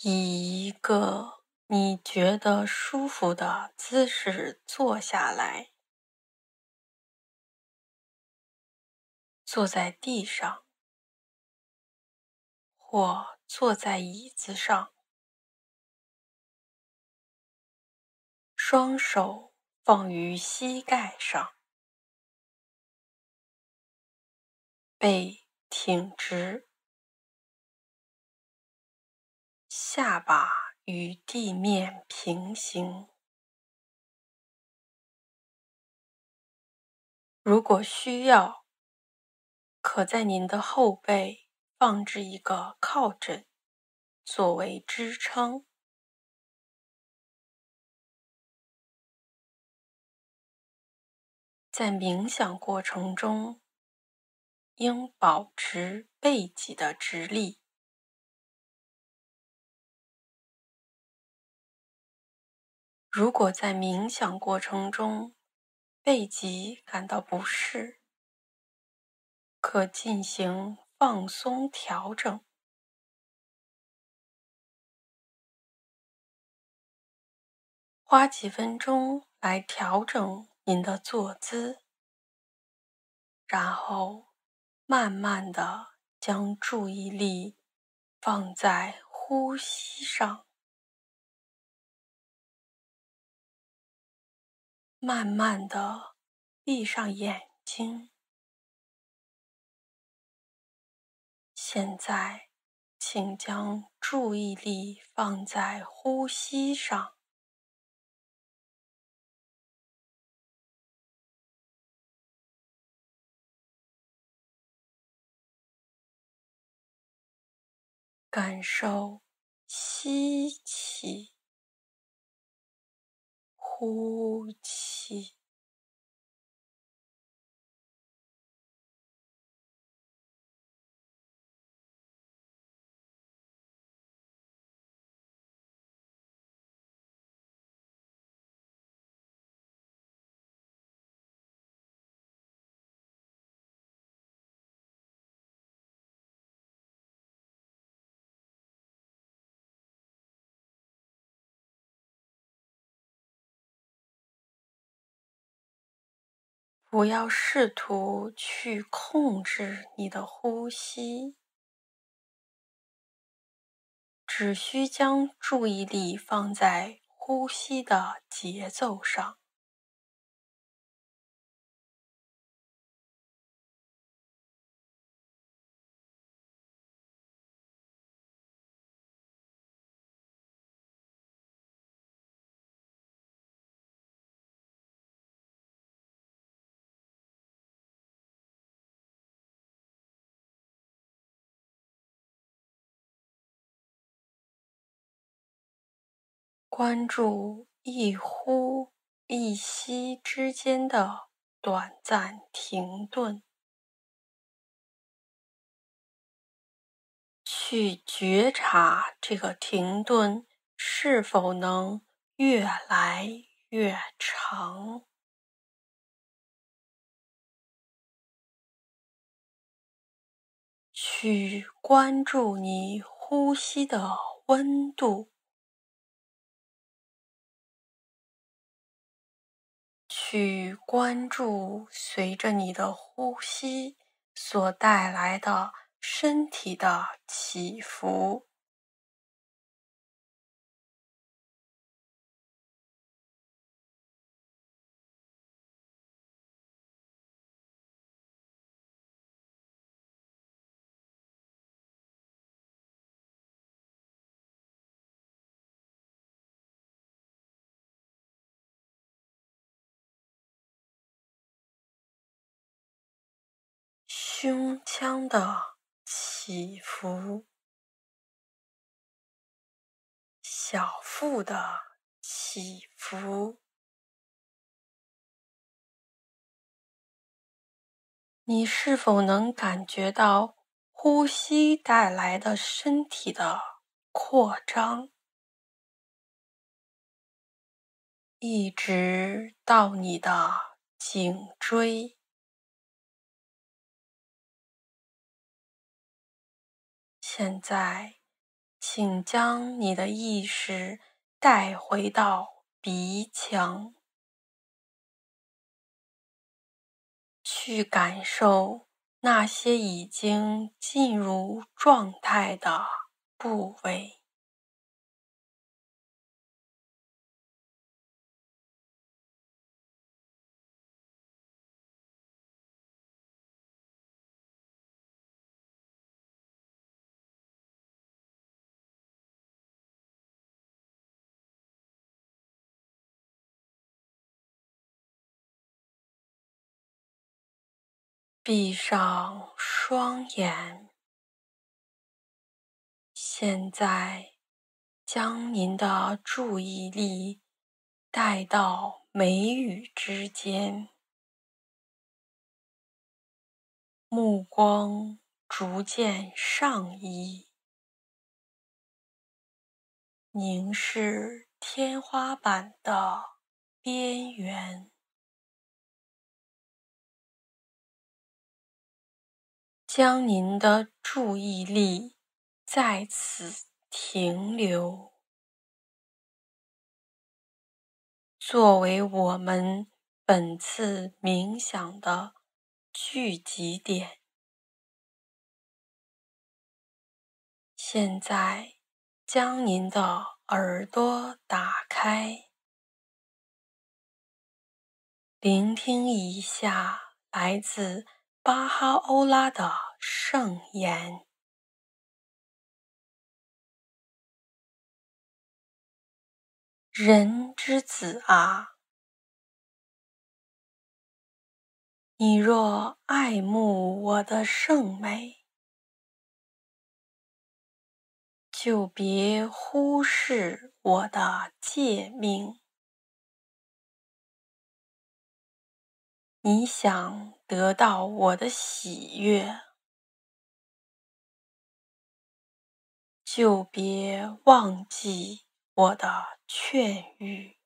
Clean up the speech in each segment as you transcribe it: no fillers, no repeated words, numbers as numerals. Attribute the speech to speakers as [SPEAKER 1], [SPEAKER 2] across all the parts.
[SPEAKER 1] 以一个你觉得舒服的姿势坐下来，坐在地上，或坐在椅子上，双手放于膝盖上，背挺直，下巴与地面平行。如果需要，可在您的后背放置一个靠枕，作为支撑。在冥想过程中，应保持背脊的直立。如果在冥想过程中背脊感到不适，可进行放松调整。花几分钟来调整您的坐姿，然后慢慢地将注意力放在呼吸上，慢慢地闭上眼睛。现在，请将注意力放在呼吸上。感受吸气，呼气。不要试图去控制你的呼吸，只需将注意力放在呼吸的节奏上。关注一呼一吸之间的短暂停顿，去觉察这个停顿是否能越来越长。去关注你呼吸的温度，去关注随着你的呼吸所带来的身体的起伏。胸腔的起伏，小腹的起伏，你是否能感觉到呼吸带来的身体的扩张，一直到你的颈椎？现在， 请将你的意识带回到鼻腔，去感受那些已经进入状态的部位。闭上双眼，现在将您的注意力带到眉宇之间，目光逐渐上移，凝视天花板的边缘。将您的注意力在此停留，作为我们本次冥想的聚集点。现在，将您的耳朵打开，聆听一下来自巴哈欧拉的圣言。人之子啊，你若爱慕我的圣美，就别忽视我的诫命。你想得到我的喜悦，就别忘记我的劝谕。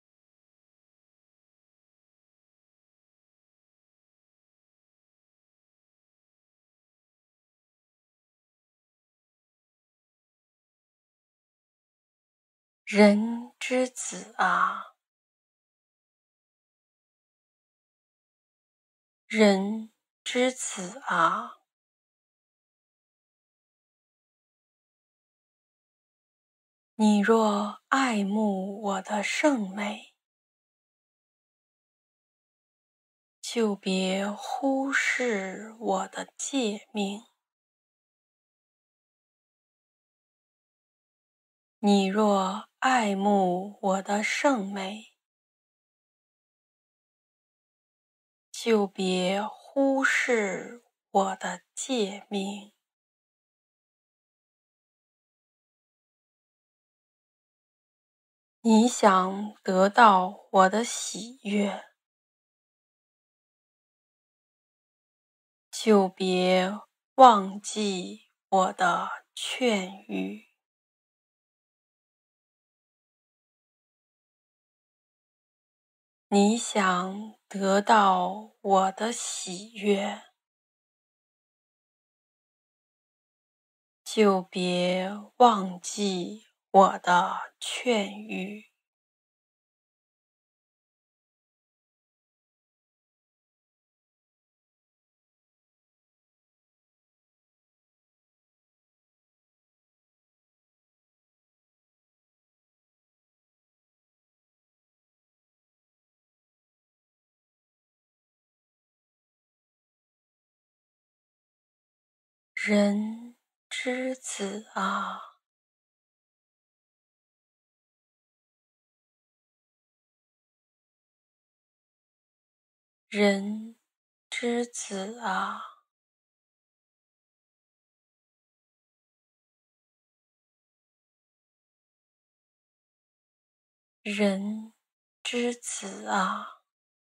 [SPEAKER 1] 人之子啊，人之子啊，你若爱慕我的圣美，就别忽视我的诫命。你若爱慕我的圣美，就别忽视我的诫命。你想得到我的喜悦，就别忘记我的劝谕。你想得到我的喜悦，就别忘记我的劝谕。人之子啊，人之子啊，人之子啊，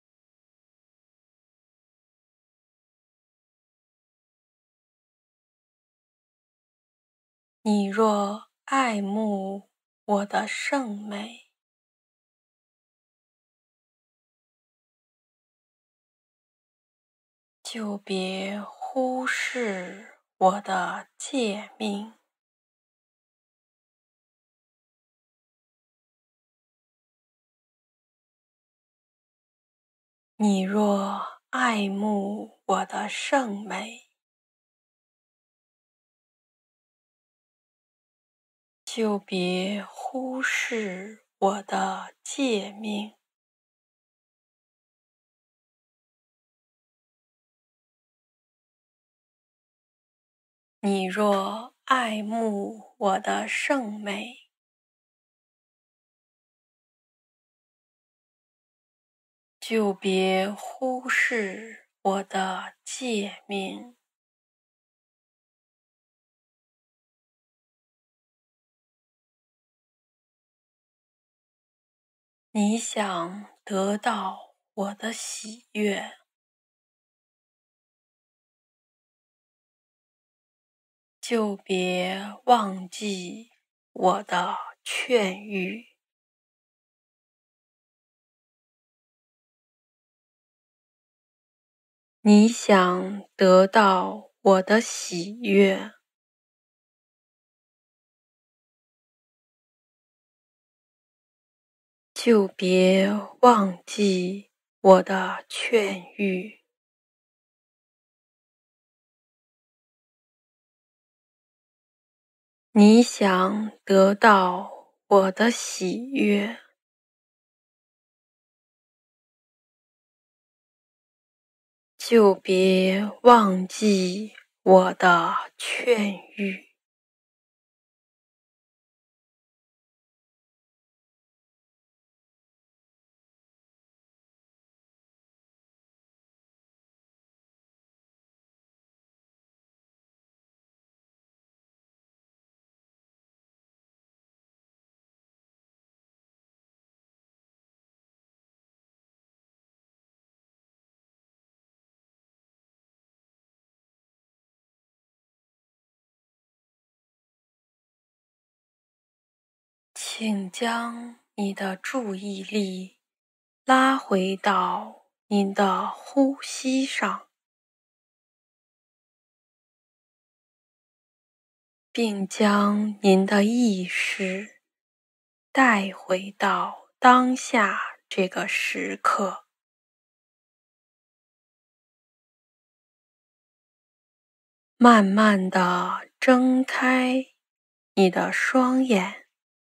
[SPEAKER 1] 你若爱慕我的圣美，就别忽视我的诫命。 你若爱慕我的圣美，就别忽视我的诫命。你若爱慕我的圣美，就别忽视我的诫命。你想得到我的喜悦，就别忘记我的劝谕。你想得到我的喜悦，就别忘记我的劝谕。你想得到我的喜悦，就别忘记我的劝谕。请将你的注意力拉回到您的呼吸上，并将您的意识带回到当下这个时刻。慢慢地睁开你的双眼，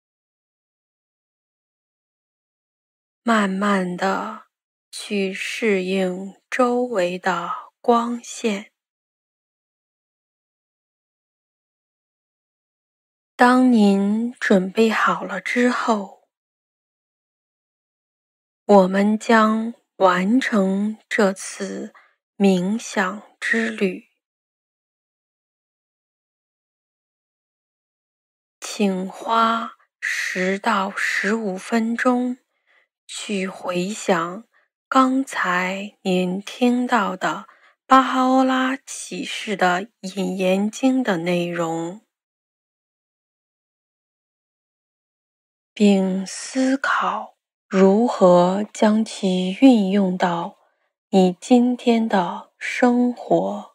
[SPEAKER 1] 慢慢地去适应周围的光线。当您准备好了之后，我们将完成这次冥想之旅。请花10到15分钟去回想刚才您听到的巴哈欧拉启示的引言经的内容，并思考如何将其运用到你今天的生活。